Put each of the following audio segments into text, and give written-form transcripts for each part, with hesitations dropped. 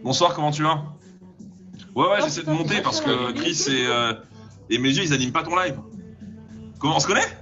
Bonsoir, comment tu vas? Ouais, Oh j'essaie de putain, t'es monter pas parce sur la que vidéo? Chris et mes yeux, ils animent pas ton live. Comment on se connaît?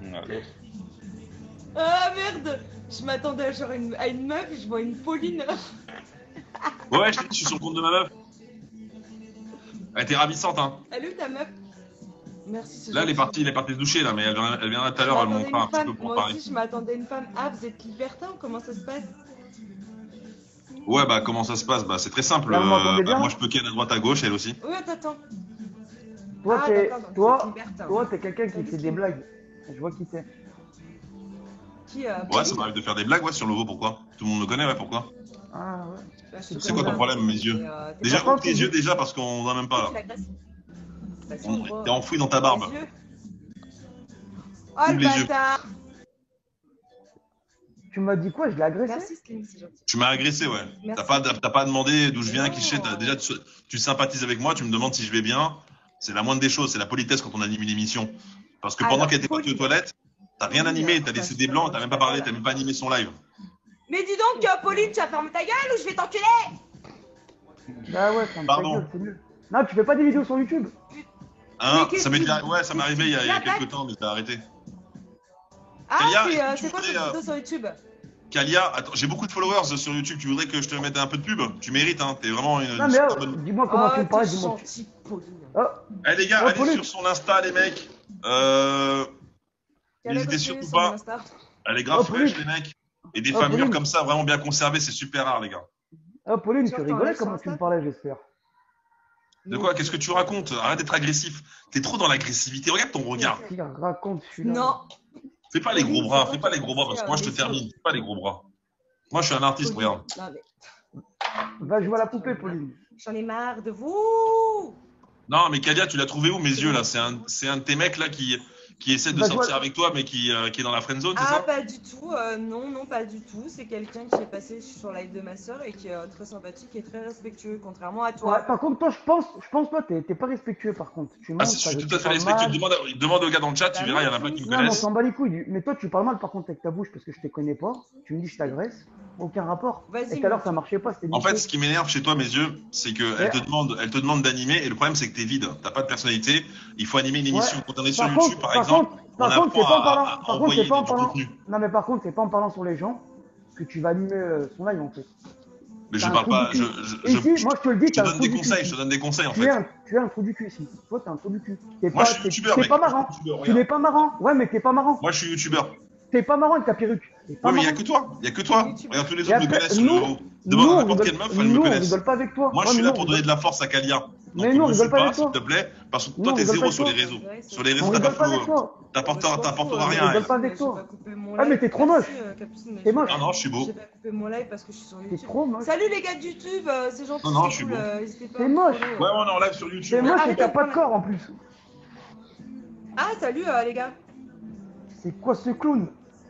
Ah merde! Je m'attendais à, genre à une meuf et je vois une Pauline. Ouais, je suis sur le compte de ma meuf. Elle était ravissante, hein. Elle est où ta meuf? Merci, c'est Là, gentil. elle est partie se doucher, là, mais elle viendra tout à Je l'heure, elle m'attendais à montera une un petit peu femme. pour Moi parler. aussi, je m'attendais à une femme. Ah, vous êtes libertin ou comment ça se passe? Ouais, bah, comment ça se passe? Bah, c'est très simple. Là, vous m'entendez Bah, bien? moi, je peux ken à droite, à gauche, elle aussi. Oui, attends. Toi, Ah, d'accord, donc vous êtes libertin. t'es quelqu'un qui Salut, fait des Kim. blagues. Je vois qui t'es. Qui Ouais, ça Pauline? m'arrive de faire des blagues, ouais, sur le veau, pourquoi? Tout le monde me connaît, ouais, pourquoi? Ah ouais. Bah, je te C'est quoi connais ton pas. problème, mes yeux? Mais, t'es Déjà, Par ouvre contre, tes yeux, déjà, parce qu'on en a même pas, tu là. l'agresses. Vas-y, on voit. T'es enfoui dans ta barbe. Les yeux. Oh Ouvre le les yeux. bâtard! Tu m'as dit quoi? Je l'ai agressé? Merci, Slim, c'est gentil. Tu m'as agressé, ouais. Merci. T'as pas demandé d'où je viens, Non. qui je suis. Déjà, tu sympathises avec moi, tu me demandes si je vais bien. C'est la moindre des choses, c'est la politesse quand on anime une émission. Parce que pendant Alors, qu'elle était partie aux toilettes, t'as rien Pauline, animé, t'as enfin, laissé je des sais blancs, pas, t'as même je pas sais pas, parlé, là. t'as même pas animé son live. Mais dis donc, Pauline, tu vas fermer ta gueule ou je vais t'enculer? Bah ouais, ça me Pardon. gueule, c'est mieux. Non, tu fais pas des vidéos sur YouTube? Hein, qu'est-ce ça m'est qui- ouais, ça m'est arrivé il y a La quelques date temps, mais t'as arrêté. Ah, Kalia, est-ce que c'est tu quoi cette voudrais, vidéo sur YouTube? Kalia, attends, j'ai beaucoup de followers sur YouTube, tu voudrais que je te mette un peu de pub? Tu mérites, hein, t'es vraiment Non, une mais super bonne. dis-moi comment tu Oh, me parles, t'es dis-moi. gentil, Pauline. Oh, Eh les gars, Oh, allez Pauline. sur son Insta, les mecs. Quelle N'hésitez adresse surtout sur mon pas. Insta? Elle est grave Oh, fraîche, Pauline. les mecs. Et des Oh, femmes mûres Pauline. comme ça, vraiment bien conservées, c'est super rare, les gars. oh Pauline, Sur tu ton rigolais live sur comment tu Insta? me parlais, j'espère. De quoi? Qu'est-ce que tu racontes? Arrête d'être agressif. T'es trop dans l'agressivité. Regarde ton regard. Qui raconte celui-là? Non. Fais pas les gros Pauline, bras. c'est Fais toi pas qui les as gros bras parce que moi je te pensé à mes termine. Fais pas les gros bras. Moi je suis un artiste, Pauline. regarde. Non, mais Va jouer à la poupée, Pauline. j'en ai marre de vous. Non, mais Kalia, tu l'as trouvé où mes yeux là? C'est un de tes mecs là qui essaie de Bah, sortir je vois- avec toi, mais qui est dans la friend zone, c'est Ah, ça? pas du tout. Non, pas du tout. C'est quelqu'un qui est passé sur live de ma soeur et qui est très sympathique et très respectueux, contrairement à toi. Ouais, par contre, toi, je pense pas, t'es pas respectueux, par contre. Tu Ah, montes, si, je suis tout tu à fait parles respectueux. mal. Demande aux gars dans le chat, tu Bah verras, il y en non, a plein qui me Non, mais on connaissent. s'en bat les couilles. Mais toi, tu parles mal, par contre, avec ta bouche, parce que je te connais pas. Tu me dis, je t'agresse. Aucun rapport. Vas-y, Et tout à l'heure, monte. ça marchait pas, c'était En fait, niqué. ce qui m'énerve chez toi, mes yeux, c'est que elle te demande d'animer, et le problème, c'est que t'es vide. T'as pas de personnalité. Il faut animer une émission. Ouais. Quand on est sur Par YouTube, contre, par par exemple, contre, on par contre, c'est apprend pas en parlant. à Par contre, envoyer c'est pas en du parlant. contenu. Non, mais par contre, c'est pas en parlant sur les gens que tu vas animer son live, en fait. Mais je T'as un parle trou pas. du cul. Et ici, moi, je te le dis, Je te t'as un donne trou des du conseils. cul. Je te donne des conseils, en Tu es fait. un trou du cul ici. Toi, t'es un trou du cul. Moi, je suis youtubeur, T'es mec. pas marrant. Je suis youtubeur, Tu regarde. n'es pas marrant. Ouais, mais t'es pas marrant. Moi, je suis youtubeur. T'es pas marrant avec ta perruque. T'es pas Ouais, mais il y a marrant. que toi. Il y a que toi. Regarde, tous les Et autres me après, connaissent sur le haut. nous, Demande à on n'importe rigole, quelle meuf, elle me nous, on connaisse. rigole pas avec toi. Moi, je Ouais, suis mais là nous, pour on donner rigole- de la force à Kalia. Donc, Mais nous, on me rigole suis pas pas, avec s'il toi. te plaît. Parce que Nous, toi, on t'es rigole zéro pas avec sur les toi. réseaux. Sur les réseaux, On t'as pas rigole pas avec de flow. toi. T'apporteras rien. On rigole elle. pas avec J'ai toi. pas coupé mon Ah, live. mais t'es trop Merci, moche. Capucine, mais T'es j'ai- moche. Non, non, je suis beau. J'ai pas coupé mon live parce que je suis sur T'es YouTube. trop moche. Salut les gars de YouTube, c'est gentil. Non, non, c'est je suis cool, beau. n'hésitez pas T'es à me moche. follow. Ouais, on est en live sur T'es YouTube. moche et arrêtez t'as de pas de prendre- corps en plus. Ah, salut les gars. C'est quoi ce clown?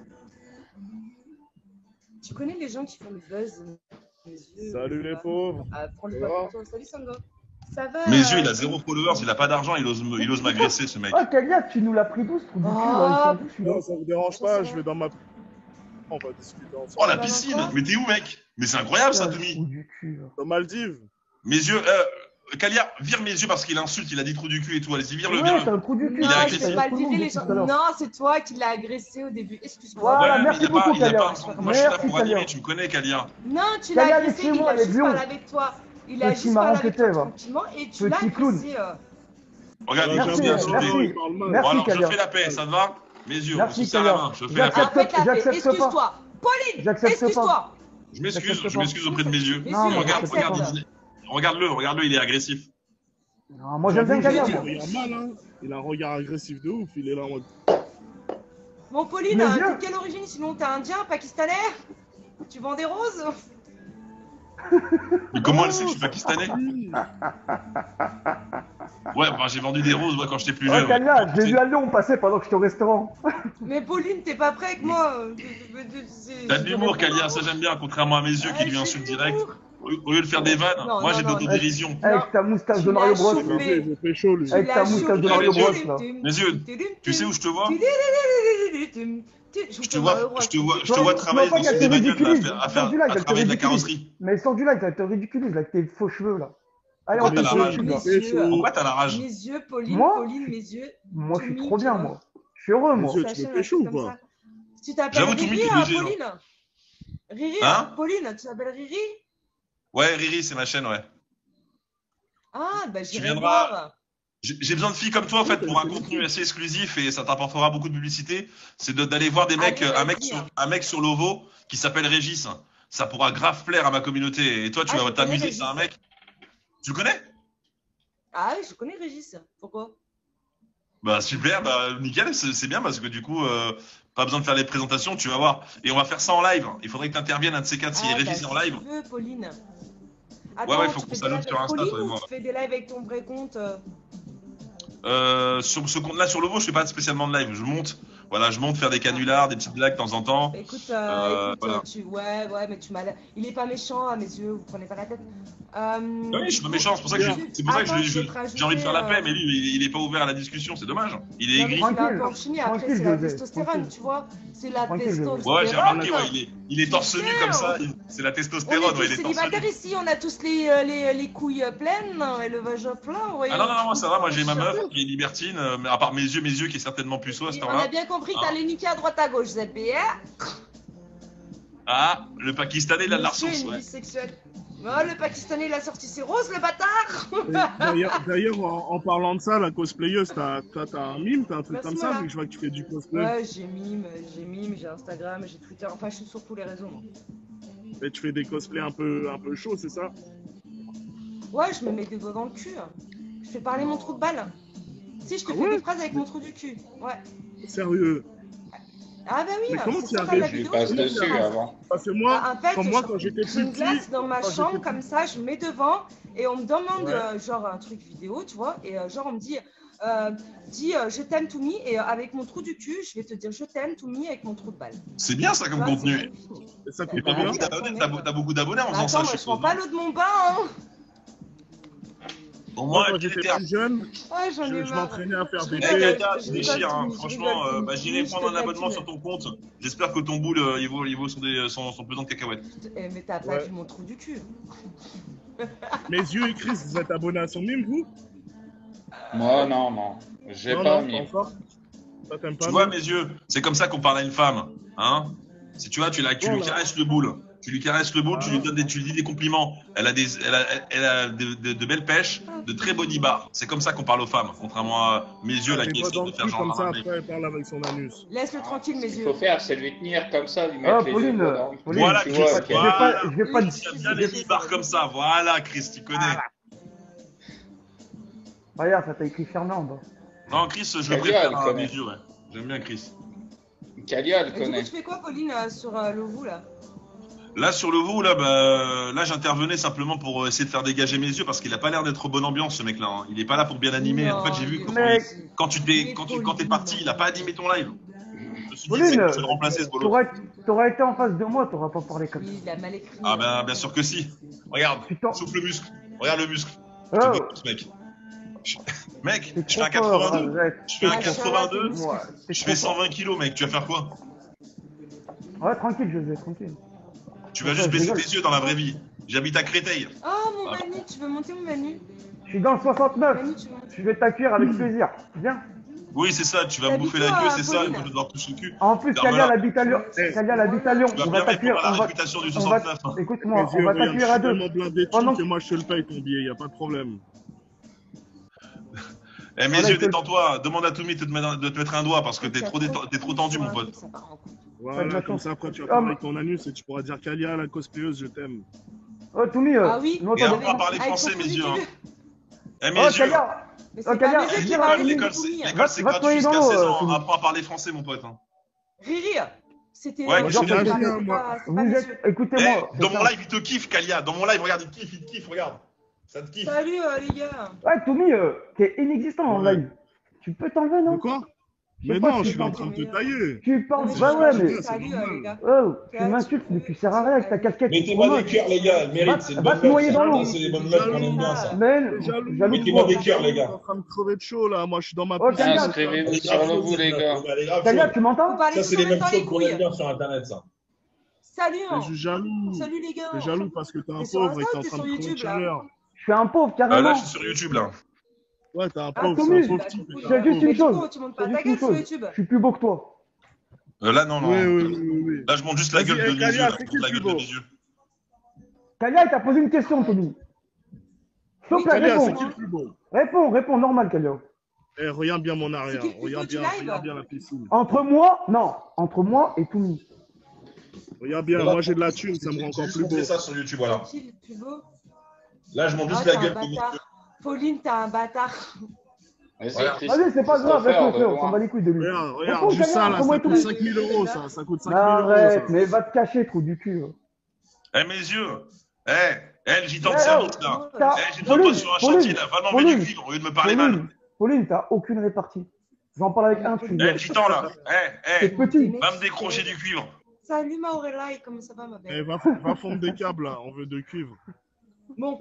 Tu connais les gens qui font le buzz mes yeux, Salut les pauvres. prends le Ça pas va pour toi. Salut Sango. Ça va Mes yeux, il a zéro followers, il a pas d'argent, il ose m'agresser, ce mec. Oh, Kalia, tu nous l'as pris d'où ce trou du cul là? Il s'en fout, celui-là. Non, ça vous dérange pas, je vais dans ma... On va discuter Oh, ensemble. la piscine! Mais t'es où, mec? Mais c'est incroyable, ça, Trou Tommy. du cul, là. Dans Maldives. Mes yeux, Kalia, vire mes yeux parce qu'il insulte, il a dit trou du cul et tout. Allez-y, vire-le, Ouais, vire-le. c'est un trou du cul. Il Non, est je agressif. vais pas le Tout le monde virer les dit gens. tout à l'heure. Non, c'est toi qui l'as agressé au début. Excuse-moi. Voilà, Ouais, mais merci il a pas, beaucoup, il a Kalia. pas. Moi, je suis là Merci, pour Kalia. animer, tu me connais, Kalia. Non, tu l'as Kalia, agressé, il laissez-moi, a elle est juste blonde. parlé avec toi. Il a Petit juste marrant parlé que avec toi t'es, va. tranquillement et tu l'as Petit clown. agressé. Regarde, il J'avoue, continue à Merci, insulter. merci. il parle mal. Merci, Bon, alors, je Kalia. fais la paix, ça te va? Mes yeux, on Merci, se serre la Kalia. main, je fais la paix. Ah, faites la paix, J'accepte pas. excuse-toi. Pauline, J'accepte pas. excuse-toi. Je m'excuse auprès de mes yeux. Mais Non, si, mais Regarde, j'accepte accepte. pas. regarde-le, il est agressif. Non, moi j'aime bien J'avoue, Kalia, il moi. regarde mal, hein. Il a un regard agressif de ouf. Il est là en mode... Bon, Pauline, Mes t'es yeux. de quelle origine sinon? T'es indien, pakistanais? Tu vends des roses? Mais comment elle sait que je suis pakistanais? Ouais, enfin, j'ai vendu des roses, moi, quand j'étais plus Oh, jeune. Kalia, je l'ai vu à Lyon passer pendant que j'étais au restaurant. Mais Pauline, t'es pas prêt avec moi. T'as de l'humour, Kalia, ça j'aime bien, contrairement à mes yeux qui lui insultent direct. Au lieu de faire des vannes, Non, moi non, j'ai de non, l'autodérision. Avec ta moustache Tu de Mario l'as Bros. chauffé. là. J'ai fait chaud, lui. Avec ta moustache de Mario Bros là. Mes yeux, tu sais où je te vois? Je te vois travailler pas dans qu'elle des te bagnoles ridiculise. là, Sors du live, elle te travailler de la ridiculise. carrosserie. Mais sors du live, elle te ridiculise avec tes faux cheveux là. Allez, Pourquoi on t'as te la fait rage dessus, là. Mes yeux, Pourquoi t'as la rage? mes yeux, Pauline, Moi Pauline, mes yeux. Moi, je suis Toumi, trop bien, tu vois. moi. Je suis heureux, Mes moi. yeux, Ça tu veux chaîne, pécho c'est ou comme pas? ça. Tu t'appelles J'avoue, Toumi, Riri, t'es hein, obligé, hein. Pauline? Riri, Hein? Pauline, tu t'appelles Riri? Ouais, Riri, c'est ma chaîne, ouais. Ah, bah Tu j'irai viendras. voir. J'ai besoin de filles comme toi en fait pour un contenu assez exclusif et ça t'apportera beaucoup de publicité. C'est d'aller voir des mecs, Allez, un mec sur Lovo qui s'appelle Régis. Ça pourra grave plaire à ma communauté. Et toi, tu Ah, vas je connais t'amuser. C'est un Régis. mec. Tu le connais? Ah oui, je connais Régis. Pourquoi? Bah super, bah nickel, c'est bien parce que du coup, pas besoin de faire les présentations, tu vas voir. Et on va faire ça en live. Il faudrait que tu interviennes un de ces quatre si Ah, Régis est en live. si tu veux, Pauline. Ouais, Attends, faut tu qu'on fais des s'allume lives sur avec Insta, Pauline toi et ou moi. tu fais des lives avec ton vrai compte? Sur ce compte-là, sur Lovo, je fais pas spécialement de live. Je monte, voilà, je monte faire des canulars, des petites blagues de temps en temps. Écoute, Voilà. ouais, mais tu m'as. Il est pas méchant à mes yeux, vous prenez pas la tête. Oui, je suis pas méchant, c'est pour ça que j'ai envie de faire la paix, mais lui, il est pas ouvert à la discussion, c'est dommage. Il est Non, mais aigri. tu l'as un peu Tranquille, enchaîné, après tranquille, c'est la José, testostérone, tranquille. tu vois. C'est la Tranquille, José. testostérone. Ouais, j'ai remarqué, ouais, il est torse nu comme ça, c'est la On testostérone, est ouais, tous il est torse célibataires nu. ici, on a tous les couilles pleines et le vagin plein. Voyons. Ah non, moi ça va, moi j'ai ma meuf qui est libertine, mais à part mes yeux qui est certainement puceau à ce On a temps-là. bien compris que Ah. t'allais niquer à droite à gauche, ZBR. Ah, le Pakistanais, il a de la Monsieur ressource, une ouais. bisexuelle. Oh, le Pakistanais, il a sorti ses roses, le bâtard. D'ailleurs, en parlant de ça, la cosplayeuse, t'as un mime, t'as un truc Merci, comme ça, Mala. vu que je vois que tu fais du cosplay. Ouais, j'ai mime, j'ai Instagram, j'ai Twitter, enfin je suis sur tous les réseaux. Moi. Et tu fais des cosplays un peu chauds, c'est ça? Ouais, je me mets des doigts dans le cul. Je fais parler mon trou de balle. Si, je te fais ouais des phrases avec mon trou du cul. Ouais. Sérieux? Ah bah oui, Mais comment c'est tu ça, arrives? la Je lui vidéo, passe je mets des dessus phrases. avant. Parce que moi, Bah, en fait, quand j'étais j'ai une plus glace petit, dans ma quand chambre j'étais comme ça, je mets devant et on me demande Ouais. genre un truc vidéo, tu vois, et genre on me dit, je t'aime Toumi et avec mon trou du cul, je vais te dire je t'aime Toumi avec mon trou de balle. C'est bien ça Tu comme vois, contenu. c'est Et ça Et coûte t'as combien? beaucoup d'abonnés, t'as beaucoup d'abonnés en Bah, faisant ça, attends, je moi je prends suppose. pas l'eau de mon bain, hein. Au Moi, moins, quand il j'étais était plus jeune, Ouais, j'en ai je marre. m'entraînais à faire Je des rigole, jets. Kaya, je tu rigole, déchires, hein. Toumi, je Franchement, rigole, bah, Toumi. j'irai Je te prendre un taquine. abonnement sur ton compte. J'espère que ton boule, il vaut son pesant de cacahuètes. Mais t'as pas Ouais. vu mon trou du cul. Mes yeux et Chris, vous êtes abonnés à son mime, vous? Moi, non. J'ai Non, pas non, mis. encore. Ça t'aime pas? Tu vois non? mes yeux, c'est comme ça qu'on parle à une femme, hein. Si tu vois, tu lui Voilà. caresses le boule. Tu lui caresses le boule, tu lui dis des compliments. Elle a de belles pêches, de très body bar. C'est comme ça qu'on parle aux femmes, contrairement à mes yeux là Les qui doigts essaient dans de le faire cul, genre comme ça, un mec. après, elle parle avec son anus. Laisse-le tranquille, mes Ce qu'il yeux. faut faire, c'est lui tenir comme ça, lui Ah, mettre les Pauline, doigts dans le cul. Pauline, Voilà, Tu Chris, vois, voilà. ok. je vais pas Chris, il y a bien les body bars comme ça. Voilà, Chris, tu connais. Regarde, ça t'a écrit Fernand en bas. Non, Chris, je le Kalia, préfère elle à connaît. mes yeux, ouais. J'aime bien Chris. Kalia, elle Et du coup, connaît. tu fais quoi, Pauline, sur le vous là? Là, sur le vous, là, j'intervenais simplement pour essayer de faire dégager mes yeux parce qu'il a pas l'air d'être bonne ambiance, ce mec-là. Hein. Il est pas là pour bien animer. En fait, j'ai vu Non, que Mais- quand t'es parti, il a pas animé ton live. Je me suis dit, Pauline, c'est que je vais le remplacer, ce bolo. t'aurais été en face de moi, t'aurais pas parlé comme ça. Il a mal écrit. Ah ben, bien sûr que si. Regarde, Putain. souffle le muscle. Regarde le muscle. Je Oh, te bosse, mec. Mec, t'es je fais un trop fort, 82. arrête. Je fais un Machallah, 82. t'es Ouais, t'es Je trop fais fort. 120 kilos, mec. Tu vas faire quoi? Ouais, tranquille, José, tranquille. Tu vas Pourquoi juste je baisser rigole tes yeux dans la vraie vie. J'habite à Créteil. Oh, mon Ah. Manu, tu veux monter mon Manu? Je suis dans le 69. Manu, tu veux monter? Je vais t'accueillir avec plaisir. Viens. Oui, c'est ça. Tu vas me T'habites bouffer la où, queue, c'est ça. Pauline Il faut te devoir toucher le cul. En plus, Carmela. Kalia habite à Lyon. Eh. Kalia habite à Lyon. Tu vas On bien va t'accueillir. répondre à la On va. réputation du On va. 69. Écoute-moi, Mes on yeux, va regarde, t'accueillir je à suis deux. tellement blindé de Pendant thunes que moi, je te le paye ton billet, y a pas de problème. Eh, mes Voilà, yeux, il te- détends-toi. Demande à Toumi de te mettre un doigt parce que t'es trop tendu, mon pote. Ça part en couille. Voilà, comme ça, après, tu vas parler avec ton anus et tu pourras dire Kalia, la cosplayeuse, je t'aime. Oh, Toumi, Ah oui. nous Et entendons on va parler Avec français, ton mes trou du yeux. Hein. cul. Eh, mes Oh, yeux. Kalia. Mais Oh, c'est Kalia, pas mes yeux qui viens, parlent, L'école, c'est Toumi. l'école, c'est Va te gratuit noyer jusqu'à dans l'eau, 16 ans. Toumi. Apprends à parler français, mon pote. Hein. Riri, c'était. Ouais, moi, j'ai c'est l'âge pas- bien, c'est moi. pas- c'est pas Vous mes êtes. yeux. Écoutez-moi. Eh, dans mon live, il te kiffe, Kalia. Dans mon live, regarde, il te kiffe, regarde. Ça te kiffe. Salut les gars. Ouais, Toumi, t'es inexistant en Ouais. live. Tu peux t'enlever, De non? quoi? Mais sais pas non, si je suis en train de te tailler. Tu parles. Mais Bah ouais, mais. salut les gars. Oh, tu m'insultes, mais tu sers à rien avec ta casquette. Mettez-moi des cœurs, les gars, elle mérite. C'est une Va bonne te noyer meuf. dans l'eau. C'est les bonnes meufs qu'on aime bien, ça. Mais, T'es jaloux. jaloux de Mettez-moi quoi? des cœurs, les Je suis gars. en train de crever de chaud là, moi je suis dans ma Oh, piscine. Kalia. Inscrivez-vous sur le bout, les gars. Elle est grave Kalia, chaude. tu m'entends? Vous parlez Ça, de c'est les combien de mêmes temps les choses qu'on aime couilles? bien sur Internet, ça. Salut. Je suis jaloux. Salut les gars. T'es jaloux parce que t'es un T'es sur pauvre et Insta t'es ou en t'es train sur de crever de YouTube, là? chaleur. Je suis un pauvre, Là, carrément. je suis sur YouTube, là. Ouais, t'es un Ah, pauvre, Tommy, c'est un pauvre bah, type. du coup, Je fais juste Mais une du coup, chose. tu montes Je pas fais ta juste une gueule sur chose. YouTube. Je suis plus beau que toi. Là, non, non. Oui. Là, je monte juste la Vas-y, gueule de mes Kalia, yeux. Là. c'est Je qui monte la le gueule plus de beau? mes yeux. Kalia, il t'a posé une question, Tommy. S'il te plaît, Kalia, c'est réponds. qui le plus beau? Réponds, normal, Kalia. Eh, regarde bien mon arrière. C'est qui le plus beau du live? Regarde bien la piscine. Entre moi et Tommy. Regarde bien, moi j'ai de la thune, ça me rend encore Juste plus beau. montrer ça sur YouTube, voilà. Qui le plus beau? Là, je monte Ah, juste t'es la un gueule de mes yeux. bâtard. Pauline, t'es un bâtard. Vas-y, Voilà. Vas-y, c'est pas grave, Christopher, laisse-le, de on s'en loin. bat les couilles de lui. Regarde, Réponds, juste ça Kalia, là, comment ça il coûte tombe? 5000 euros ça. Ça coûte 5000 euros Arrête, ça. mais va te cacher, trou du cul. Eh, mes yeux. J'y tente service, là. T'as- J'y tente pas sur un chantier, là. Va m'enlever du Pauline, cuivre au lieu de me parler mal. Pauline, t'as aucune répartie. J'en parle avec un, tu viens. J'y tends, là. T'es petit. Va me décrocher du cuivre. Salut Maurella, comment ça va ma Eh, belle? va fondre des câbles là, on veut de cuivre. Bon,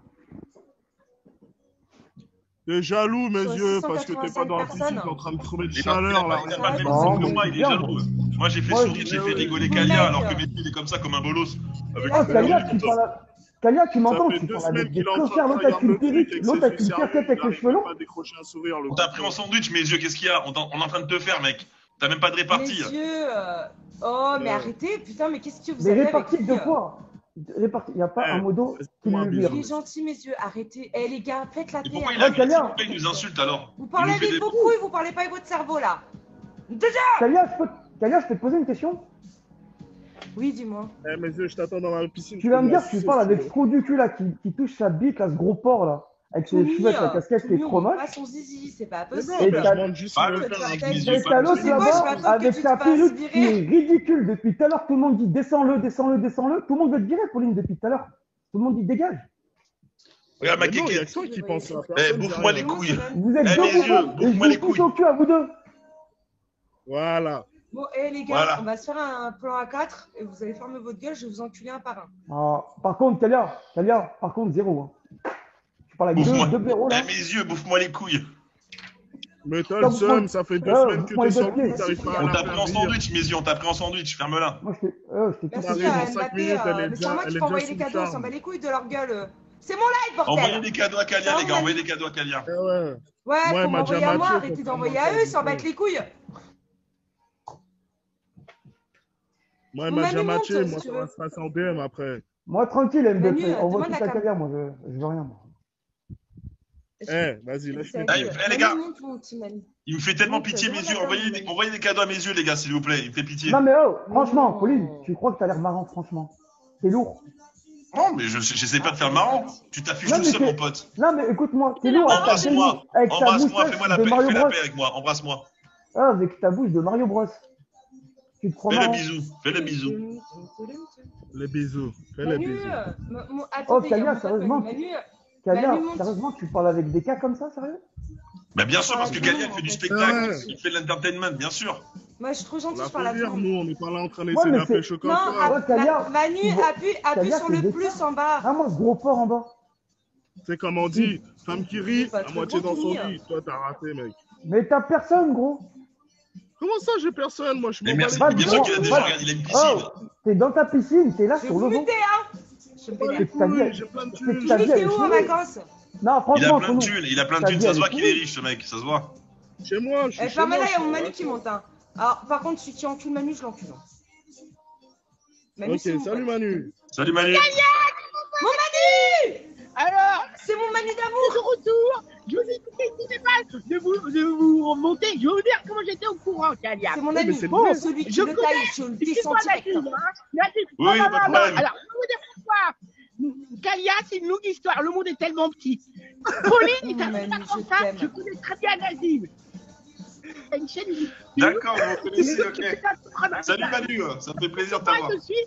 T'es jaloux mes Sur yeux parce que t'es pas dans la 685 piscine, t'es en train de crever de Il chaleur là. n'a pas le même Non, sens que moi, il est bien, jaloux. Moi, j'ai fait Ouais, sourire, j'ai ouais, fait ouais. rigoler Mec. Kalia, alors que mes il est comme ça, comme un bolos. Avec Ah, Oh, Kalia, tu parles Kalia, tu Ça m'entends? fait Tu 2 parles semaines avec des qu'il est en train clocards, de l'autre avec regarder une le truc perruque, avec l'autre ses avec une sérieux, casquette avec il les cheveux arrive longs. pas à décrocher un sourire le On t'a pris en sandwich, mes yeux, qu'est-ce qu'il y a? On est en train de te faire, mec. T'as même pas de répartie. messieurs, oh mais Ouais. arrêtez, putain, mais qu'est-ce que vous Mais avez répartie avec de lui? quoi? Répartie, il n'y a pas Eh, un modo qui laisse-moi le un vire. Il est gentil, messieurs, arrêtez. Eh les gars, faites la Et paix. pourquoi il arrêtez. a Kalia. pourquoi il nous insulte alors? Vous parlez Il nous fait avec des- vos couilles, vous parlez pas avec votre cerveau là. Déjà. Kalia, je peux te poser une question? Oui, dis-moi. Eh mes yeux, je t'attends dans la piscine. Tu vas me dire que tu parles avec ce trou du cul là qui touche sa bite, là, ce gros porc là, avec ses cheveux, avec la casquette qui est trop moche. Pas son zizi, c'est pas Mais non, possible. mais je demande juste s'il Ah, veut le faire un truc, bisou. les yeux, Et t'as l'autre C'est quoi, je là-bas m'attends que avec tu sa te fasses perruque virer. qui est ridicule. Depuis tout à l'heure, tout le monde dit descends-le. Tout le monde veut te virer, Pauline, depuis tout à l'heure. Tout le monde dit dégage. Regarde ma Mais non, il y a que kékette. toi qui pense ça. Eh, personne bouffe-moi dit les rien. couilles. Vous êtes Eh, deux mes yeux, bouffons et je bouffe-moi vous les pousse couilles. au cul à vous deux. Voilà. Bon, eh les gars, Voilà. on va se faire un plan à 4 et vous allez fermer votre gueule, je vais vous enculer un par un. Ah, par contre, Kalia, par contre, zéro. Hein. Tu parles avec Bouffe-moi. deux blaireaux là. Eh, mes yeux, bouffe-moi les couilles. Mais t'as Comme le seum, ça fait 2 semaines que moi, t'es il sur doit le te coup, t'arrives pas à On la t'a faire pris en venir. sandwich, mes yeux, on t'a pris en sandwich. Ferme-la. Moi, je t'ai Merci arrive à dans 5 Mbappé, minutes, elle est mais déjà- c'est moi elle qui est peux envoyer déjà des sous cadeaux, on charme. s'en bat les couilles de leur gueule. C'est mon live, Envoyez bordel. des cadeaux à Kalia, Non, les gars. on a Envoyez dit- des cadeaux à Kalia. Eh ouais. Ouais, Moi, faut elle m'a m'envoyer déjà à moi, matché, arrêtez faut d'envoyer prendre à mon eux, ils s'en cadeau. battent les couilles. Moi, elle Mon m'a déjà Manu monte, matché. si Moi, tu ça veux. va se passer en DM après. Moi, tranquille, Manu, MVP. Envoie demande tout la à cam. Kalia, moi, je veux rien. Moi. Eh, vas-y, laisse-moi. Ah, les gars. Monte, mon petit Manu. Il me fait tellement Donc, pitié, mes demande yeux. la cam, Envoyez des cadeaux à mes yeux, les gars, s'il vous plaît. Il me fait pitié. Non, mais oh, franchement, Non. Pauline, tu crois que t'as l'air marrant, franchement. T'es lourd. Non, mais j'essaie pas de faire le marrant. Tu t'affiches Non, tout mais seul, c'est- mon pote. Non, mais écoute-moi, t'es lourd avec ta Embrasse-moi. bouche- avec ta Embrasse-moi. moustache Fais-moi la de paix. Mario Fais la Bros. paix avec moi. Embrasse-moi. Ah, avec ta bouche de Mario Bros. Tu te crois Fais le marrant. bisou. Fais le bisou. Les bisous. Fais les Manu, bisous. Oh, attendez, il y a Kalia, mon pote sérieusement, Manu. Kalia, Manu, monte. sérieusement, tu parles avec des cas comme ça, sérieux? Bah, bien sûr, parce que Kalia, il fait du spectacle. Ouais. Il fait de l'entertainment, bien sûr. Moi, je suis trop On gentille, la je parle à fait tout rire, le monde. nous, on n'est pas là en train Ouais, d'essayer mais d'appeler c'est- chocolat. Non, Ouais, Kalia, Manu, tu vois- appuie Kalia, sur c'est le des plus cas. en bas. Vraiment, ce gros porc en bas. C'est comme on dit, femme qui rit, Pas à trop moitié gros, dans son Tommy. lit. Toi, t'as raté, mec. Mais t'as personne, gros. Comment ça, j'ai personne? Moi, je Mais m'en merci. bats les Bien Va, sûr gros, qu'il a des va. gens. Regarde, il a une piscine. Oh, t'es dans ta piscine, t'es là Je vais sur vous le vent. muter, hein. Je me couilles, vénère. ta vie, j'ai plein de c'est thunes. que ta vie, Julie, elle t'es est où en pourrie. vacances? Non, Il a franchement, plein de thunes. Il a plein de Ta thunes. vie, Ça elle se est voit qu'il est pourrie. riche, ce mec. Ça se voit. Chez moi, je suis Eh, chez ferme-la, moi. il y a mon Manu qui monte. Hein. Alors, par contre, celui qui encule Manu, je l'encule. hein. Manu, Ok, c'est mon salut pote. Manu. Salut, Manu. Mon Manu! Alors, C'est mon Manu d'amour! de retour, je vous ai coupé tout des balles de vous remonter. Je vais vous dire comment j'étais au courant, Kalia. C'est mon mais ami. c'est Bon, bien. celui qui Je le connais. taille, je le C'est descends pas direct. la fille, hein. La fille. Oui, Non, pas de non, non, problème. alors, je vais vous dire pourquoi. Kalia, c'est une longue histoire. Le monde est tellement petit. Pauline, il s'appelle Manu, pas comme je ça. t'aime. Je connais très bien Nazim. C'est une chaîne YouTube. D'accord, vous connaissez, ok. C'est Salut, Manu. Ça me fait plaisir de Moi, t'avoir. je suis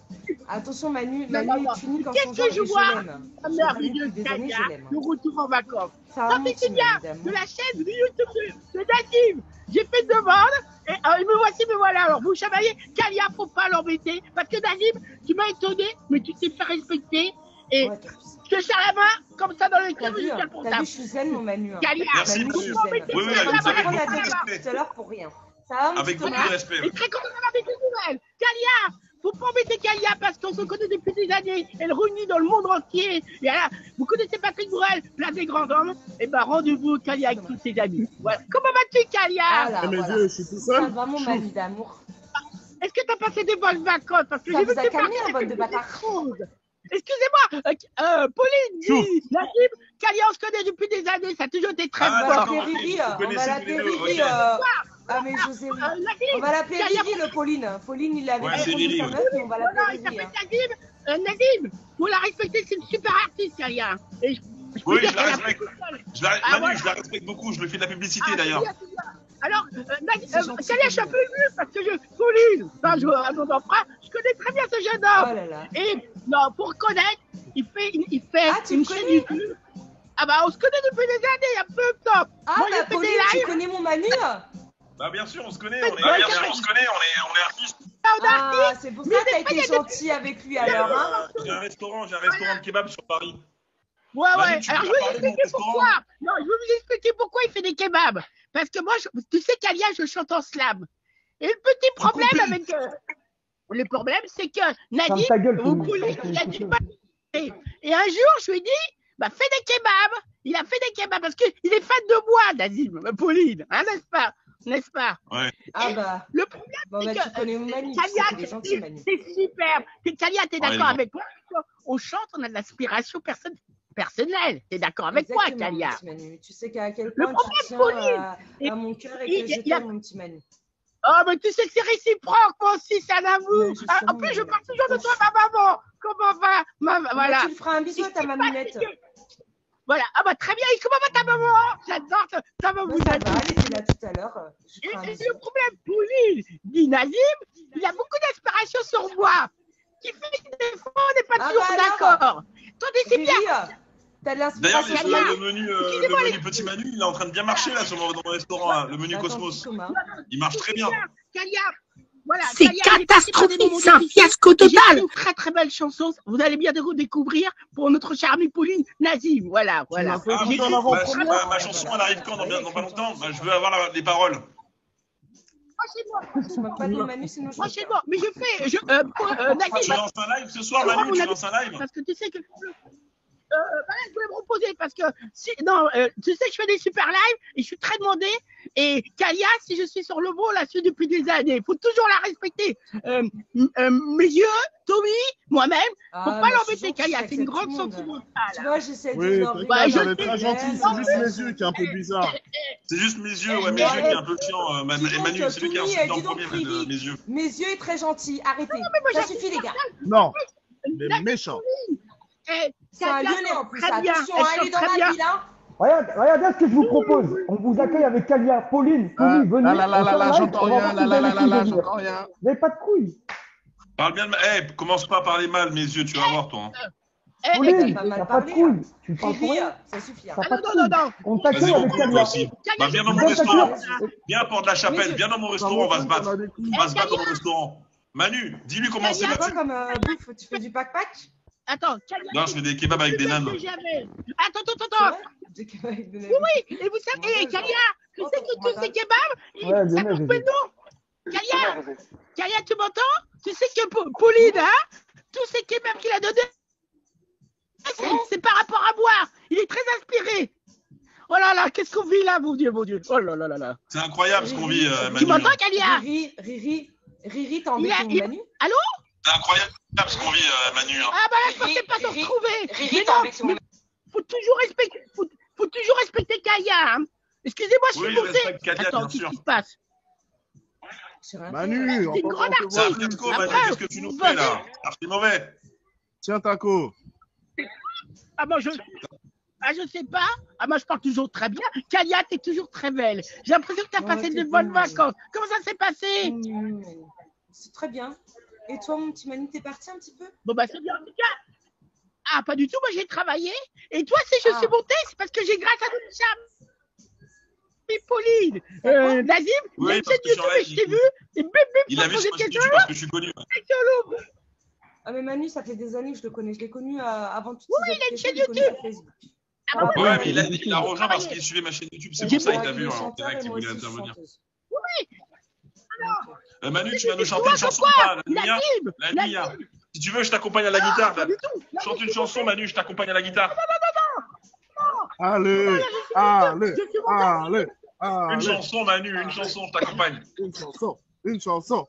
Attention, Manu Non, non, non. est unie quand Qu'est-ce son que genre je et vois je l'aime. La Je merveilleuse depuis des années, Kalia, je l'aime. de retour en vacances. Ça va, Non, mon mais petit c'est bien, Manu de d'amour. la chaîne de YouTube de Nadim. J'ai fait une demande et me voici, me voilà. Alors, vous chamaillez, Kalia, faut pas l'embêter. Parce que Nadim, tu m'as étonné, mais tu t'es fait respecter. Et Ouais, t'as vu. je te serre la main, comme ça, dans le T'as cœur, vu, jusqu'à le t'as vu, portable. je suis zen, mon Manu. Kalia, Merci, Manu, je monsieur. suis faut zen. m'embêter. Oui, oui, Voilà, vous avez voilà, On a beaucoup de débattu respect. tout à l'heure pour rien. Ça va, mon Avec petit beaucoup Thomas de respect. Et très content avec les nouvelles. Kalia, faut pas embêter Kalia parce qu'on se connaît depuis des années. Elle réunit dans le monde entier. Et là, vous connaissez Patrick Bruel, plein des grands hommes. Et ben rendez-vous Kalia avec tous ses amis. Voilà. Comment vas-tu, Kalia? Voilà, Eh, mes voilà. yeux, je suis tout Ça seul. va, mon Manu d'amour. Est-ce que tu as passé des bonnes vacances? Parce que Ça j'ai vous vu a que t'es calmé, parti un bol de faire bâtard. des choses. Excusez-moi, Pauline, Chou. dis, Nadim, Kalia, on se connaît depuis des années. Ça a toujours été très On va Ah, fort. d'accord. l'appeler Riri. Vous On va connaissez l'appeler tous les deux, Riri. ok. Ah, mais José, oui. Nadim, On va l'appeler Kalia, Riri, le Pauline. Pauline, il avait Ouais, c'est répondu Riri, sa ouais. meuf, mais on va Voilà, l'appeler il Riri. s'appelle Nadim. Nadim, faut la respecter, c'est une super artiste, Kalia. Et je peux Oui, dire je la qu'elle a respecte. pris tout seul. Manu, voilà. je la respecte beaucoup. Je lui fais de la publicité Ah, d'ailleurs. c'est bien. Alors, C'est gentil, Kalia, je suis un peu émue parce que Pauline, enfin, un nom d'emprunt, je connais très bien ce jeune Oh homme. là là. Et non, pour connaître, il fait Ah, tu une me chaîne connais? YouTube. Ah bah, on se connaît depuis des années, un peu top. Ah, Moi, bah, j'ai fait Pauline, des tu lives. connais mon Manu? Bah bien sûr, on se connaît. Mais On est, bien bien sûr, sûr, on se connaît. On est artistes. Ah, c'est pour ça que t'as été gentil avec lui alors, hein? J'ai un restaurant de kebab sur Paris. Ouais, Manu, ouais. tu Alors, peux je vais parler vous de mon expliquer restaurant? pourquoi. Non, je vais vous expliquer pourquoi il fait des kebabs. Parce que moi, tu sais, Kalia, je chante en slam. Et le petit problème copies. avec. Le problème, c'est que Ferme Nadim, ta gueule, ou Pauline. Pauline, il a dit pas. Et un jour, je lui ai dit, bah, fais des kebabs. Il a fait des kebabs parce qu'il est fan de moi, Nadim, Pauline. Hein, n'est-ce pas? N'est-ce pas? Ouais. Ah bah, Le problème, bon, bah, c'est tu que connais mon Manu, tu sais Kalia, qu'il est gentil, Manu. c'est superbe. Kalia, t'es Ouais, d'accord il est avec moi? On chante, on a de l'inspiration personnelle. T'es d'accord avec moi, Exactement, Kalia? mon petit Manu. Tu sais qu'à quel Le point tu problème, tiens Pauline, à mon cœur et il- que je il a- t'aime, mon petit Manu. Oh, mais tu sais que c'est réciproque, moi aussi, c'est un amour. Mais justement, En plus, je mais- parle toujours de toi, ma maman. Comment va? Voilà. Tu lui feras un bisou à ta maminette. Voilà. Ah, bah, très bien. Et comment va ta maman? J'adore ta maman. Bah, ça va, elle était là tout à l'heure. Je lui Et, ferai un et bisou. le problème, Pauline, dit Nazim, il a beaucoup d'inspiration sur moi. Qui fait que des fois, on n'est pas Ah, toujours bah alors. d'accord. Attendez, c'est bien. Riri, t'as de D'ailleurs, l'inspiration. Kalia. le menu Petit Manu, il est en train de bien marcher là dans mon restaurant, là, le menu Attends, Cosmos. Thomas. Il marche très bien. Kalia. Voilà, C'est Kalia, il est catastrophique, parti dans des c'est un moments fiasco difficiles. J'ai total. fait une très très belle chanson. Vous allez bien découvrir pour notre chère amie Pauline Nazim. Voilà, voilà. m'as fait Ah, écouter en ma avant-première. chanson, elle arrive quand dans pas longtemps. Bah, je veux avoir les paroles. Franchement, Je me moque pas de mon Manu, sinon je me franchement, mais je fais, Nazim, Tu lances un live ce soir, Manu? Tu lances un live? parce que tu sais que voilà, je voulais me reposer parce que tu sais que je fais des super lives et je suis très demandé. Et Kalia, si je suis sur le bon, la suis depuis des années. Il faut toujours la respecter. Mes yeux, Tommy, moi-même, faut Ah, pas moi, je suis l'embêter, gentille, Kalia. C'est une j'accepte grande tout le monde. sentimentale. Tu vois, j'essaie de Oui, leur t'es Bah, je elle est très gentille, c'est juste mes yeux qui est un peu bizarre. C'est juste mes yeux, ouais, mes yeux qui est un peu chiant. Et Manu, c'est lui qui a Tommy, insulté en dis donc, premier, Riri. mes yeux. Mes yeux est très gentil, arrêtez. Ça suffit, les gars. Non, il est méchant. C'est un Kalia, lyonnais en plus. très bien. Attention, Elle hein, il est chante dans très ma bien. ville, hein. Regardez ce que je vous propose. On vous accueille avec Kalia, Pauline, Tommy, venez. Là, on fait un live, j'entends on va rien. voir si vous avez plus de dire. J'entends rien. Vous n'avez pas de couilles. Parle bien de commence pas à parler mal, mes yeux, tu vas voir, toi. Hein. Pauline, t'as pas mal t'as pas de parlé, couilles. Tu parles pour Riri, rien. ça suffit. hein. T'as pas de non, non, couilles. On t'accueille Vas-y, mon avec couille, toi Kalia. aussi. Bah, viens dans mon Vous êtes restaurant. d'accord? Viens à Porte de la Chapelle. Mes Viens dans mon restaurant, on va se battre. On va se battre dans mon Kalia. restaurant. Manu, dis-lui comment c'est C'est quoi battu. comme bouffe? Tu fais du pack-pack? Attends, Kalia. Non, je fais des kebabs avec des nanes. Attends. Des kebabs avec des nanes. Oui, et vous savez, Kalia, tu sais que tous ces kebabs, Ouais, ça Lionel, porte j'ai le nom. Kalia, tu m'entends? Tu sais que Pauline, hein, tous ces kebabs qu'il a donnés, c'est par rapport à moi. Il est très inspiré. Oh là là, qu'est-ce qu'on vit là, mon Dieu. Oh là là là là. C'est incroyable ce qu'on vit, Manu. Tu m'entends, Kalia? Riri, t'as embêté mon Manu? Allô? C'est incroyable ce qu'on vit, Manu. Hein. Ah bah là, je pensais pas te Riri, retrouver. Riri, Mais t'as non, embêté mon mais faut toujours respecter Kalia. Hein. Excusez-moi, je Oui, suis je monté. respecte Kalia, Attends, bien qu'est-ce sûr. qui se passe? J'ai rien fait. Manu, C'est une on grande peut C'est un voir. fiasco, Manu. Après, Qu'est-ce que tu nous fais là? C'est mauvais. Tiens, Taco. Ah moi je sais pas. Ah moi je parle toujours très bien. Kalia, t'es toujours très belle. J'ai l'impression que t'as Ouais, passé t'es de bonnes bonne. vacances. Comment ça s'est passé? C'est très bien. Et toi, mon petit Manu, t'es parti un petit peu? Bon, bah, c'est bien, en tout cas. Ah, pas du tout, moi, j'ai travaillé. Et toi, si je suis montée, c'est parce que j'ai grâce à notre cham. Pauline, Nazim, il y a une chaîne YouTube et je t'ai vu. Et bim, bim, Il a vu sur ma chaîne YouTube parce que je suis connu. Ah, mais Manu, ça fait des années que je le connais. Je l'ai connu avant toutes ces il a une chaîne YouTube. Ouais, mais il a rejoint parce qu'il suivait ma chaîne YouTube. C'est pour ça qu'il t'a vu en direct. Il voulait intervenir. Oui. Manu, tu vas nous chanter une chanson ou pas? La nuit. Si tu veux, je t'accompagne à la guitare. Chante une chanson, Manu, je t'accompagne à la guitare. Allez. Une chanson, Manu, une chanson, je t'accompagne. Une chanson.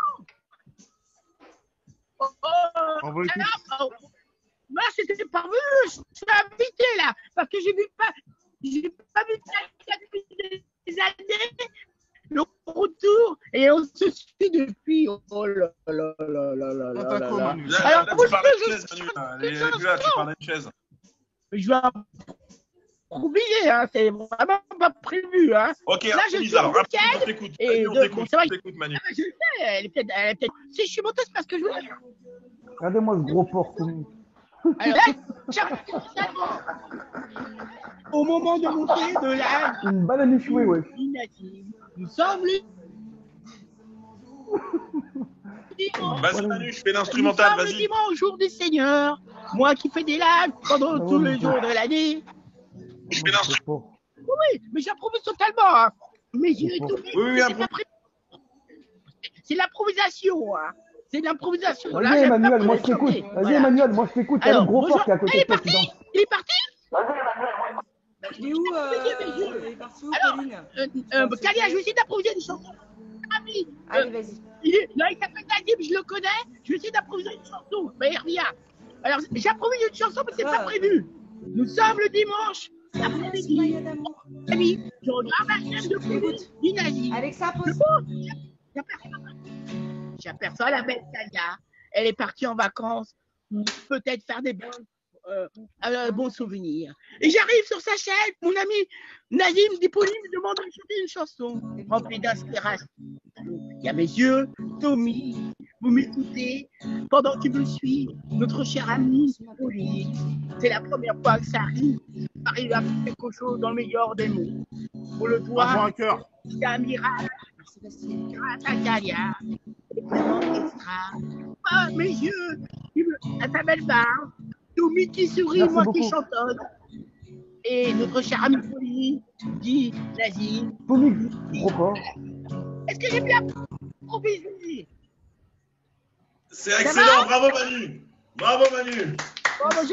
On va écouter. Moi, c'était pas vu, je suis invité là, parce que j'ai pas vu depuis des années, le retour, et on se suit depuis. Oh là là là là là là là. Alors, tu parles d'une chaise, Manu. Là, tu parles d'une chaise. Je vais improviser, hein, c'est vraiment pas prévu. Hein. Ok, là, je suis alors, on t'écoute. On t'écoute, Manu. Je le sais, elle est peut-être. Si je suis montée, c'est parce que je veux. Regardez-moi ce gros porc. Alors, au moment de monter de la. Une banane échouée, ouais. Nous sommes les. Vas-y, Manu, je fais l'instrumental, vas-y. Le dimanche, jour du Seigneur. Moi qui fais des lives pendant tous les jours de l'année. Je fais l'instrumental. Oui, mais j'improvise totalement. Hein. Mes yeux et tout. Oui, c'est l'improvisation. Hein. C'est de l'improvisation. Vas-y, Emmanuel, moi je t'écoute. Vas-y, Emmanuel, moi je t'écoute. Il y a le gros porc qui est à côté de toi. Il est parti. Il est où Il est parti où, Pauline? Kalia, je vais essayer d'improviser une chanson. Allez, vas-y. Il s'appelle Nazim, je le connais. Je vais essayer d'improviser une chanson. Mais il revient. Alors, j'improvise une chanson, mais c'est pas prévu. Nous sommes le dimanche. Après-midi. Je regarde la chaîne de du Nazim. Alexa, pose. J'aperçois la belle Kalia. Elle est partie en vacances. Peut-être faire des bons souvenirs. Et j'arrive sur sa chaîne. Mon ami Nazim Dipoli me demande de chanter une chanson remplie d'inspiration. Il y a mes yeux, Tommy. Vous m'écoutez pendant qu'il me suit, notre cher ami Pauline. C'est la première fois que ça arrive. Arrive à faire quelque chose dans le meilleur des mots. Pour le doigt, c'est un miracle. Grâce à Kalia. Extra. Oh, mes yeux, à sa belle barbe. Tommy qui sourit, moi qui chantonne. Et notre cher ami Pauline dit Nazim. Tommy, gros. Est-ce que j'ai bien improvisé? C'est excellent, bravo Manu. Bravo Manu. Oh, j'ai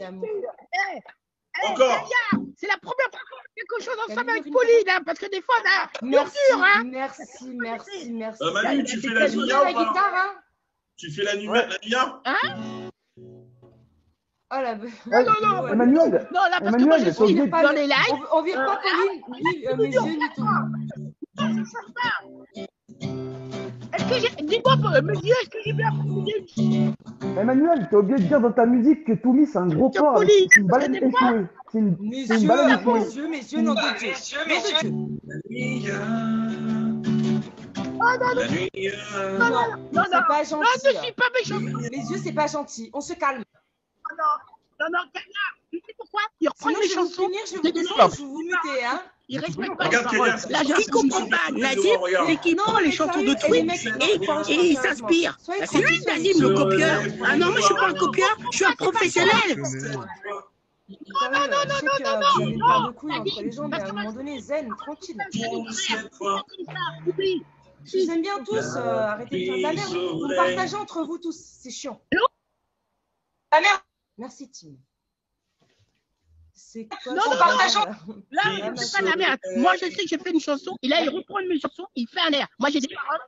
encore. C'est la première fois qu'on fait quelque chose ensemble avec Pauline, hein, parce que des fois, on a merci, dur, hein. Merci. Manu, tu fais la Nia ou pas? Tu fais la Nia? Hein? Oh la non, Emmanuel. Non, là, parce que moi, je suis dans les lives. On vire pas Pauline, ni mes yeux, ni tout. Est-ce que j'ai. Dis-moi, mes yeux, est-ce que j'ai bien improvisé? Emmanuel, t'as oublié de dire dans ta musique que Tommy, c'est un gros porc. C'est une balade échouée. C'est une balade échouée. Mes yeux, nom de Dieu. Oh non, c'est pas gentil. Non, je suis pas méchant. Mes yeux, c'est pas gentil. On se calme. Non, Kalia, tu sais pourquoi? Il reprend les chansons. Je vais vous muter, hein. Il respecte pas. Regarde Kalia. Là, je comprends pas. Nazim, c'est qu'il prend les chansons de Twix et il s'inspire. C'est lui, Nazim, le copieur. Ah non, moi, je suis pas un copieur, je suis un professionnel. Non. De couilles entre les gens, mais à un moment donné, zen, tranquille. Je vous aime bien tous. Arrêtez de faire de la merde. Vous partagez entre vous tous. C'est chiant. La merde. Merci, Tim. C'est quoi? Non, partageons. Là, c'est pas la merde. Moi, je sais que j'ai fait une chanson. Et là, il reprend une chanson. Il fait un air. Moi, j'ai des paroles.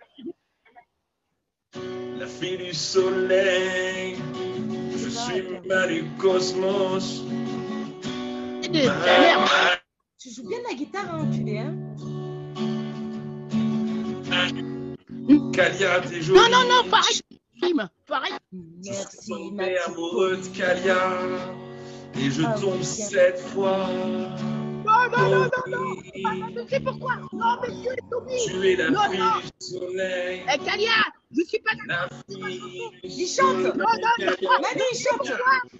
La fille du soleil. Je suis Manu Cosmos. C'est de la merde. Tu joues bien de la guitare, hein, enculé, hein? Kalia, t'es jolie. Non, pareil. Pareil. Merci, je suis amoureux de Kalia. Et je tombe 7 fois. Non. Tu sais pourquoi? Non, monsieur Tommy. Tu es la fille du soleil. Kalia, Je suis pas d'accord. Il chante. Non, Manu, il chante.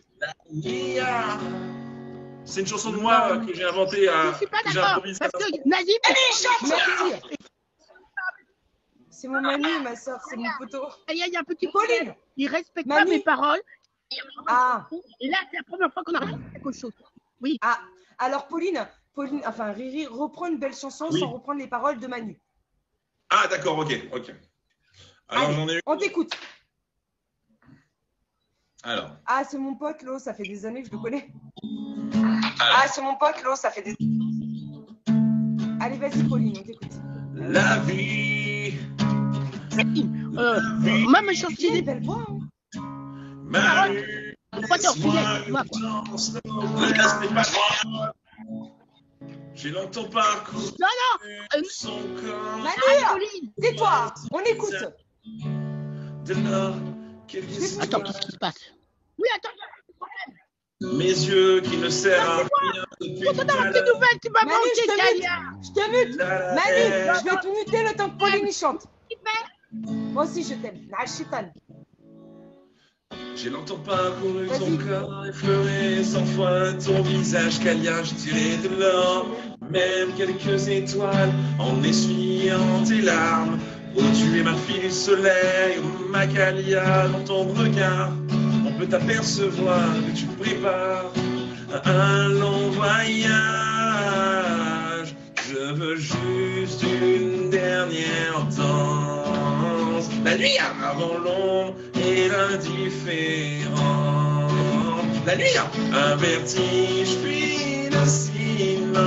C'est une chanson de moi que j'ai inventée. Je suis pas que j'ai d'accord. improvisée. Parce que Nazim, Merci. C'est mon Manu, ma soeur, c'est mon poteau. il y a un petit Pauline. problème. Il respecte pas Manu. mes paroles. Ah, Et là, c'est la première fois qu'on a quelque chose. Oui. ah. Alors Pauline, enfin Riri, reprend une belle chanson Oui. sans reprendre les paroles de Manu. Ah, d'accord, ok. Alors, Allez, j'en ai eu. on t'écoute. Alors, Ah, c'est mon pote, Lo, ça fait des années que je le connais. Ah, c'est mon pote, Lo, ça fait des... Allez, vas-y, Pauline, on t'écoute. la vie, Moi, mes chansons, Il a une belle voix, hein. Manu, Pourquoi t'es laisse-moi orphelin, moi, quoi. danser, ne laisse pas moi. J'ai longtemps parcouru son corps. Manu, Pauline. tais-toi, on écoute. De là, quelques Attends, qu'est-ce qui se passe? Oui, attends. mes yeux qui ne servent à rien depuis Pour te tout donner à une petite l'heure. nouvelle, tu m'as Manu, manqué, je te Kalia. mute. Je te mute. Manu, je vais te muter le temps que Pauline y chante. Moi aussi, je t'aime. Nah, Chitan. J'ai longtemps parcouru ton Vas-y. corps, effleuré 100 fois ton visage, Kalia, j'ai tiré de l'or, même quelques étoiles, en essuyant tes larmes. Oh, tu es ma fille du soleil, oh, ma Kalia, dans ton regard, on peut t'apercevoir que tu prépares un long voyage. Je veux juste une dernière danse, la nuit avant l'ombre et l'indifférence. La nuit, un vertige puis le silence.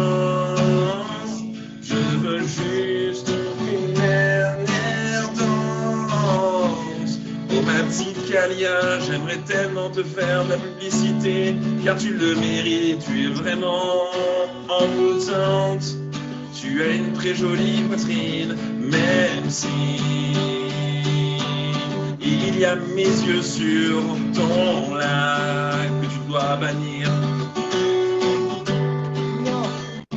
Je veux juste une dernière danse. Oh ma petite Kalia, j'aimerais tellement te faire de la publicité, car tu le mérites, tu es vraiment envoûtante. Tu as une très jolie poitrine, même si il y a mes yeux sur ton lac que tu dois bannir. Non.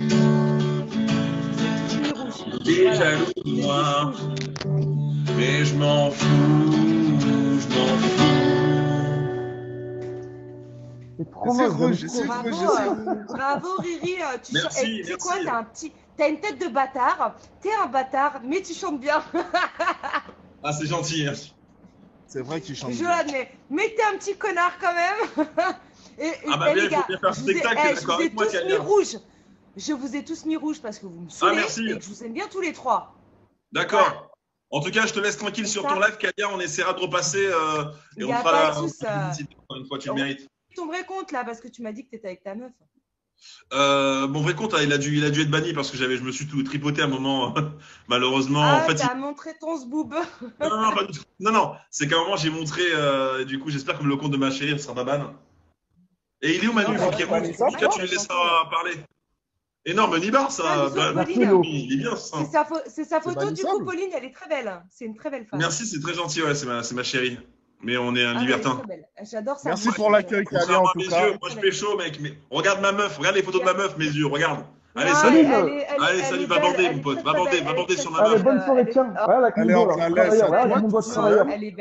Vous êtes tous mis rouges. T'es Voilà. jaloux de Vous êtes moi, tous rouges. mais je m'en fous, je m'en fous. C'est trop C'est moche, rouge, j'aime c'est trop. rouge. Bravo Riri, tu Merci, chantes. Tu sais quoi, merci. t'as une tête de bâtard. T'es un bâtard, mais tu chantes bien. Ah, c'est gentil, merci. C'est vrai qu'il chante. Je bien. l'admets. Mais t'es un petit connard quand même. Et, Ah bah bien, les il faut gars, bien faire un je vous ai, spectacle, je d'accord vous ai avec moi, tous mis Kalia. rouges. Je vous ai tous mis rouges parce que vous me saoulez merci. et que je vous aime bien tous les trois. D'accord. En tout cas, je te laisse tranquille sur Ça. ton live, Kalia. On essaiera de repasser Il et y on a fera pas la de souci, publicité une fois, tu le Ouais. mérites. Ton vrai compte là, parce que tu m'as dit que t'étais avec ta meuf. Mon vrai compte, il a dû être banni parce que je me suis tout tripoté à un moment, malheureusement. Ah, en fait, t'as montré ton zboob. non, pas du tout. Non, c'est qu'à un moment, j'ai montré, du coup, j'espère que le compte de ma chérie ne sera pas ban. Et il est où Manu? Non, Faut qu'il bah, rentre. ça, En tout cas, tu quoi. le laisseras parler. Énorme, Nibar, ça. Ah, bisous, Bah, Pauline. il est bien, ça. C'est sa photo, du coup, bannissable. Pauline, elle est très belle. C'est une très belle femme. Merci, c'est très gentil, ouais, c'est ma chérie. Mais on est un Ah, elle est libertin. très belle. J'adore ça. Merci pour l'accueil, Kalia, Contrairement en à tout mes cas. yeux, moi je pécho, mec. Mais regarde ma meuf, regarde les photos de ma meuf, mes yeux, regarde. Allez, Non, salut. elle Salut, est va belle, bander, elle mon est pote. très, Va très belle, bander elle est sur très ma Allez, meuf. belle. bonne soirée, tiens. Voilà la Allez, Kimbo, on là. la laisse. Travailleur, voilà, Ouais, mon boss Ouais. travailleur. elle est